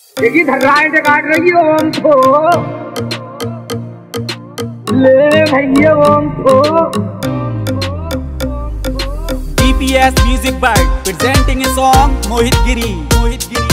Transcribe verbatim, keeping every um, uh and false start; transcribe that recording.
देखी धर्राएं काट रही हो हमको, ले भैया हमको। D P S Music by presenting a song Mohit Giri. Mohit Giri.